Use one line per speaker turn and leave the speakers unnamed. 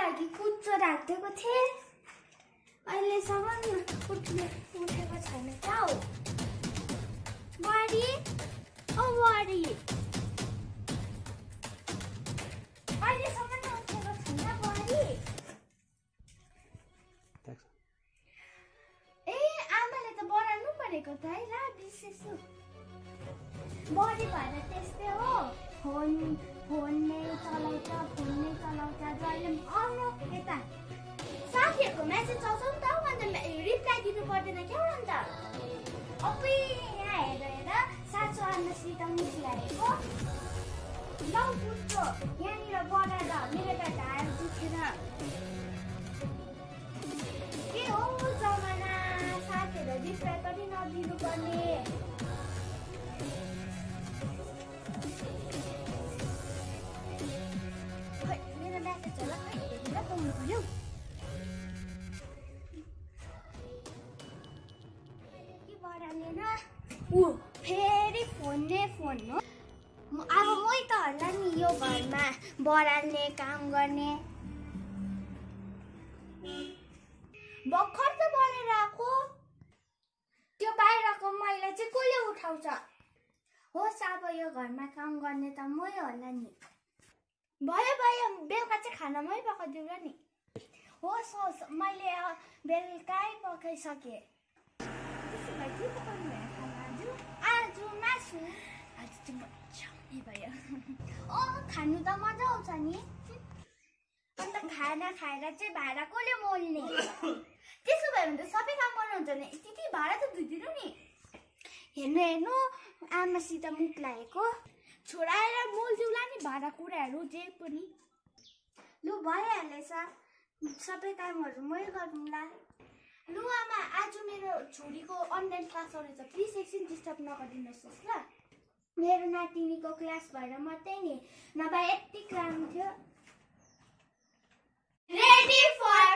लागि कुच्चो राखिदिएको थिएँ अहिलेसम्म उठेको छैन क्या हो बुहारी ओ बुहारी अहिलेसम्म उठेको छैन बुहारी ए आमाले त बनाउनु परेको त है ला बिर्सेछु बुहारी भएर त्यस्तै हो फोन नै चलाउँछ जहिले आउनु यता साथीहरूको मेसेज आउँछ नि त अन्त रिप्लाई दिनु पर्दैन क्या अन्त अपुई यहाँ हेर साँचो अन्नसित मुस्लाएको ल बुझ्छो यहाँनिर बनाएर मेरो त ढाड दुखेर के हो जमाना साथीहरू रिप्लाई पनि नदिनु पर्ने मेरो मेसेज होला हेरेर पाउनु पर्यो फेरि फोन हो अब मै त होला नि यो घरमा बढाल्ने काम गर्ने भर्खर त बढेर आएको त्यो बाहिरको मैला चाहिँ कसले उठाउँछ होस् अब यो घरमा काम गर्ने त मै होला नि भयो बेलुका चाहिँ खाना मै पकाइदिउँ र नि होस् मैले बेलुकै पकाइसकेँ आज मासु आज चाहिँ मजाउने भयो खानु त मजा आउँछ नि अन्त खाना खाएर चाहिँ भाडा कसले मोल्ने त्यसो भयो भने त सबै काम गर्नुहुन्छ नि त्यति भाडा त धुइदिनु नि हेर्नु आमासित मुख लागेको छोडाएर मोल्दिउला नि भाडा कुराहरू जे पनि लु भइहालेछ सबै कामहरू मै गरौँला लु आमा आज मेरो छोरीको अनलाइन क्लास आउँदैछ प्लिज एकछिन डिस्टर्ब नगरिदिनुहोस् ल मेरो नातिनीको क्लास भएर मात्रै नि नभए यति काम थियो रेडी फर